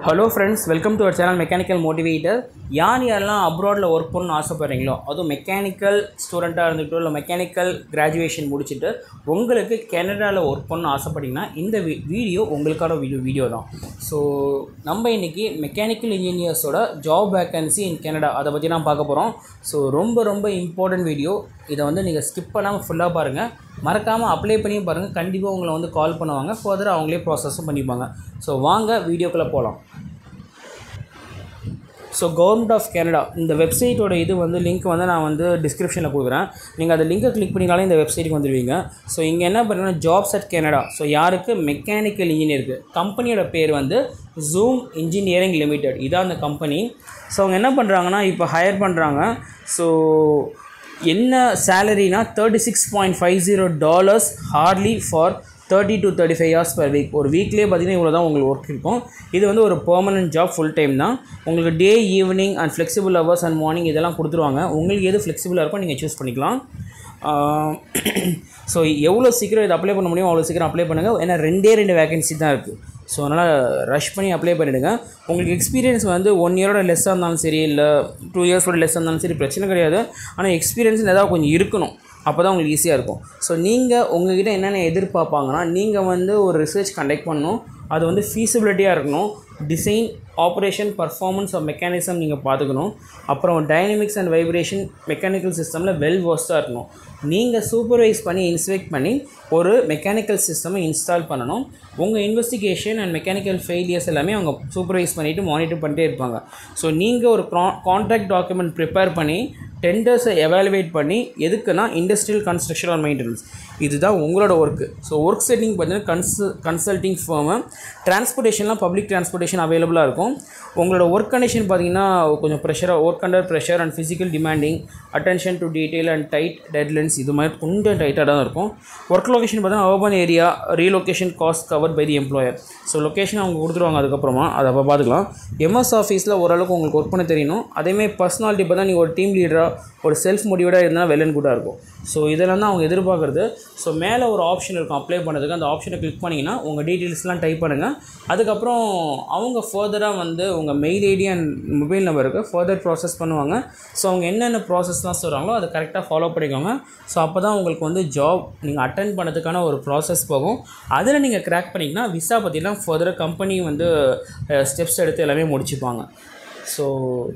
Hello friends, welcome to our channel Mechanical Motivator. யாரெல்லாம் அப்ராட்ல work பண்ண ஆசைப்படுறீங்களோ அதுவும் மெக்கானிக்கல் ஸ்டூடெண்டா இருந்துட்டோ இல்ல மெக்கானிக்கல் கிராஜுவேஷன் முடிச்சிட்டு உங்களுக்கு கனடால வர்க் பண்ண ஆசைப்பட்டீங்கன்னா இந்த வீடியோ உங்களுக்கான வீடியோ தான். ஸோ நம்ம இன்னைக்கு மெக்கானிக்கல் இன்ஜினியர்ஸோட ஜாப் வேகன்சி இன் கனடா அதை பற்றி நான் பார்க்க போகிறோம். ஸோ ரொம்ப இம்பார்ட்டன்ட் வீடியோ. இதை வந்து நீங்கள் ஸ்கிப் பண்ணாமல் ஃபுல்லாக பாருங்கள். மறக்காமல் அப்ளை பண்ணி பாருங்கள். கண்டிப்பாக உங்களை வந்து கால் பண்ணுவாங்க. ஃபர்தராக அவங்களே ப்ராசஸும் பண்ணிப்பாங்க. ஸோ வாங்க வீடியோக்குள்ளே போகலாம். ஸோ கவர்மெண்ட் ஆஃப் கனடா இந்த வெப்சைட்டோட இது வந்து லிங்க் வந்து நான் வந்து டிஸ்கிரிப்ஷனில் கொடுக்குறேன். நீங்கள் அந்த லிங்கை கிளிக் பண்ணினாலே இந்த வெப்சைட்டுக்கு வந்துடுவீங்க. ஸோ இங்கே என்ன பண்ணுறீங்கன்னா ஜாப்ஸ் அட் கனடா. ஸோ யாருக்கு மெக்கானிக்கல் இன்ஜினியருக்கு கம்பெனியோட பேர் வந்து ஜூம் இன்ஜினியரிங் லிமிடெட். இதான் அந்த கம்பெனி. ஸோ அவங்க என்ன பண்ணுறாங்கன்னா இப்போ ஹையர் பண்ணுறாங்க. ஸோ என்ன சேலரினா $36.50 ஹார்ட்லி for 30 to 35 hours per week. ஒரு வீக்லேயே பார்த்தீங்கன்னா இவ்வளோ தான் உங்களுக்கு ஒர்க் இருக்கும். இது வந்து ஒரு பெர்மனன்ட் ஜாப், ஃபுல் டைம் தான். உங்களுக்கு day, evening and flexible hours and morning இதெல்லாம் கொடுத்துருவாங்க. உங்களுக்கு எது ஃப்ளெக்சிபிளாக இருக்கோ நீங்கள் சூஸ் பண்ணிக்கலாம். ஸோ எவ்வளோ சீக்கிரம் இதை அப்ளை பண்ண முடியும் அவ்வளோ சீக்கிரம் அப்ளை பண்ணுங்கள். ஏன்னா ரெண்டு வேகன்சி தான் இருக்குது. ஸோ அதனால் ரஷ் பண்ணி அப்ளை பண்ணிவிடுங்க. உங்களுக்கு எக்ஸ்பீரியன்ஸ் வந்து 1 இயரோட லெஸ்ஸாக இருந்தாலும் சரி, இல்லை 2 இயர்ஸோட லெஸ்ஸாக இருந்தாலும் சரி, பிரச்சனை கிடையாது. ஆனால் எக்ஸ்பீரியன்ஸ் ஏதாவது கொஞ்சம் இருக்கணும். அப்போ தான் உங்களுக்கு ஈஸியாக இருக்கும். ஸோ நீங்கள் உங்கள்கிட்ட என்னென்ன எதிர்பார்ப்பாங்கன்னா, நீங்கள் வந்து ஒரு ரிசர்ச் கண்டக்ட் பண்ணணும். அது வந்து ஃபீஸிபிலிட்டியாக இருக்கணும். Design, operation, performance of mechanism நீங்கள் பார்த்துக்கணும். அப்புறம் டைனமிக்ஸ் அண்ட் வைப்ரேஷன் மெக்கானிக்கல் சிஸ்டமில் வெல் வர்ஸ்டாக இருக்கணும். நீங்கள் சூப்பர்வைஸ் பண்ணி இன்ஸ்பெக்ட் பண்ணி ஒரு மெக்கானிக்கல் சிஸ்டமை இன்ஸ்டால் பண்ணணும். உங்கள் இன்வெஸ்டிகேஷன் அண்ட் மெக்கானிக்கல் ஃபெயிலியர்ஸ் எல்லாமே அவங்க சூப்பர்வைஸ் பண்ணிவிட்டு மானிட்டர் பண்ணிட்டே இருப்பாங்க. ஸோ நீங்கள் ஒரு கான்ட்ராக்ட் டாக்குமெண்ட் ப்ரிப்பேர் பண்ணி டெண்டர்ஸை எவாலுவேட் பண்ணி எதுக்குன்னா இண்டஸ்ட்ரியல் கன்ஸ்ட்ரக்ஷன் ஆர் மெயின்டெனன்ஸ். இதுதான் உங்களோட ஒர்க்கு. ஸோ ஒர்க் செட்டிங் பார்த்தீங்கன்னா கன்சல்டிங் ஃபர்மு. டிரான்ஸ்போர்ட்டேஷன்லாம் பப்ளிக் டிரான்ஸ்போர்ட்டேஷன் அவைலபிளாக இருக்கும். உங்களோட ஒர்க் கண்டிஷன் பார்த்தீங்கன்னா கொஞ்சம் ப்ரெஷராக, work under pressure and physical demanding, attention to detail and tight deadlines, இது மாதிரி கொஞ்சம் டைட்டாக தான் இருக்கும். ஒர்க் லொகேஷன் பார்த்தீங்கன்னா urban area, relocation cost covered by the employer. So location அவங்க கொடுத்துருவாங்க. அதுக்கப்புறமா அதை அப்போ பார்த்துக்கலாம். எம்எஸ் ஆஃபீஸில் ஓரளவுக்கு உங்களுக்கு ஒர்க் பண்ண தெரியணும். அதேமாதிரி பர்சனாலிட்டி இப்போ தான் நீங்கள் ஒரு டீம் லீடராக, ஒரு செல்ஃப் மோட்டிவேட்டாக இருந்தால் வெல் அண்ட் குட்டாக இருக்கும். ஸோ இதெல்லாம் தான் அவங்க எதிர்பார்க்குறது. ஸோ மேலே ஒரு ஆப்ஷன் இருக்கும் அப்ளை பண்ணுறதுக்கு. அந்த ஆப்ஷனை கிளிக் பண்ணிங்கன்னா உங்கள் டீட்டெயில்ஸ்லாம் டைப் பண்ணுங்கள். அதுக்கப்புறம் அவங்க ஃபர்தராக வந்து உங்கள் மெயில் ஐடி அண்ட் மொபைல் நம்பருக்கு ஃபர்தர் ப்ராசஸ் பண்ணுவாங்க. ஸோ அவங்க என்னென்ன ப்ராசஸ்லாம் சொல்கிறாங்களோ அதை கரெக்டாக ஃபாலோ பண்ணிக்கோங்க. ஸோ அப்போ தான் உங்களுக்கு வந்து ஜாப் நீங்கள் அட்டென்ட் பண்ணதுக்கான ஒரு ப்ராசஸ் போகும். அதில் நீங்கள் கிராக் பண்ணிங்கன்னா விசா பற்றிலாம் ஃபர்தராக கம்பெனி வந்து ஸ்டெப்ஸ் எடுத்து எல்லாமே முடிச்சுப்பாங்க. ஸோ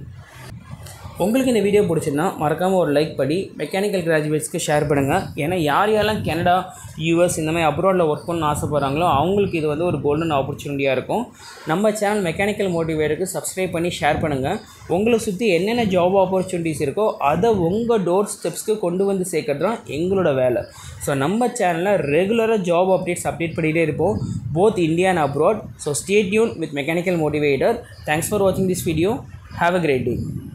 உங்களுக்கு இந்த வீடியோ பிடிச்சிருந்தா மறக்காமல் ஒரு லைக் பண்ணி மெக்கானிக்கல் கிராஜுவேட்ஸ்க்கு ஷேர் பண்ணுங்கள். ஏன்னா யாரெல்லாம் கனடா, யூஎஸ் இந்த மாதிரி அப்ராடில் ஒர்க் பண்ண ஆசைப்படுறாங்களோ அவங்களுக்கு இது வந்து ஒரு கோல்டன் ஆப்பர்ச்சுனிட்டியாக இருக்கும். நம்ம சேனல் மெக்கானிக்கல் மோட்டிவேட்டருக்கு சப்ஸ்கிரைப் பண்ணி ஷேர் பண்ணுங்கள். உங்களை சுற்றி என்னென்ன ஜாப் ஆப்பர்ச்சுனிட்டிஸ் இருக்கோ அதை உங்கள் டோர் ஸ்டெப்ஸ்க்கு கொண்டு வந்து சேர்க்கறது தான் எங்களோட வேலை. ஸோ நம்ம சேனலில் ரெகுலராக ஜாப் அப்டேட் பண்ணிகிட்டே இருப்போம், both India and abroad. So stay tuned with mechanical motivator. Thanks for வாட்சிங் this video. Have a great day.